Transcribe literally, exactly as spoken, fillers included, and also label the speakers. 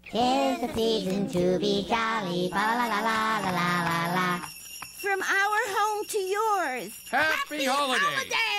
Speaker 1: 'Tis the season to be jolly, fa la la la la la la la.
Speaker 2: From our home to yours.
Speaker 3: Happy, Happy holidays.
Speaker 2: holidays!